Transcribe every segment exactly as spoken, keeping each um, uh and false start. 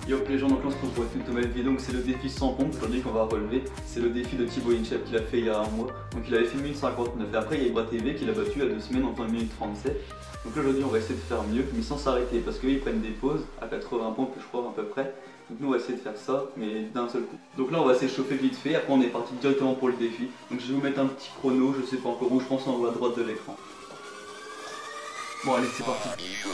Yo les gens, donc là on se retrouve pour une toute nouvelle vidéo, donc c'est le défi sans pompe aujourd'hui qu'on va relever. C'est le défi de Thibaut Inchep qu'il a fait il y a un mois. Donc il avait fait une minute cinquante-neuf et après il y a Ibra T V qui l'a battu il y a deux semaines en temps une minute trente-sept. Donc là aujourd'hui on va essayer de faire mieux mais sans s'arrêter parce qu'ils prennent des pauses à quatre-vingts pompes je crois à peu près. Donc nous on va essayer de faire ça mais d'un seul coup. Donc là on va s'échauffer vite fait, après on est parti directement pour le défi. Donc je vais vous mettre un petit chrono, je sais pas encore où, je pense en haut à droite de l'écran. Bon allez c'est parti.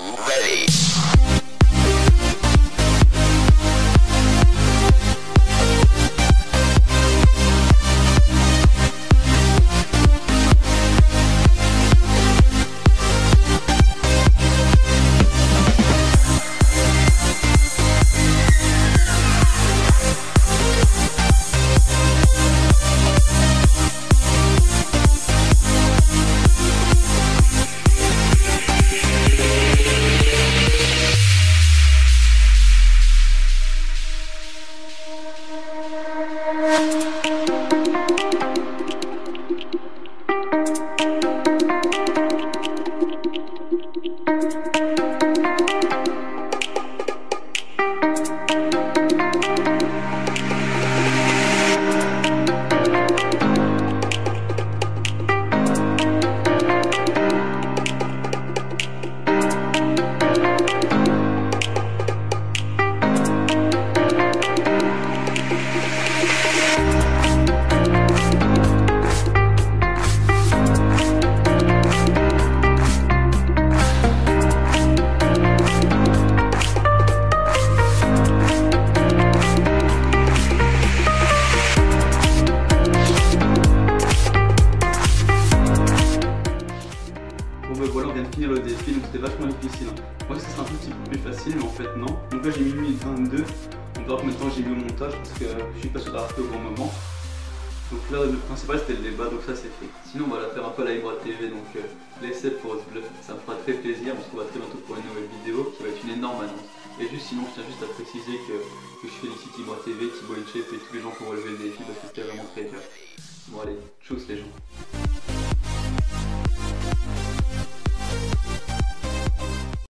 Voilà, on vient de finir le défi, donc c'était vachement difficile. Hein. Moi, ça serait un tout petit peu plus facile, mais en fait, non. Donc là, j'ai mis une minute vingt-deux. On va voir combien de temps j'ai mis au montage parce que je suis pas sûr d'avoir fait au bon moment. Donc là, le principal c'était le débat, donc ça c'est fait. Sinon, on va la faire un peu à la Ibra T V, donc euh, laissez pour ça me fera très plaisir. On se revoit très bientôt pour une nouvelle vidéo qui va être une énorme annonce. Et juste sinon, je tiens juste à préciser que, que je félicite Ibra T V, Thibaut Inchep et tous les gens qui ont relevé le défi parce que c'était vraiment très dur. Bon, allez, tchuss les gens.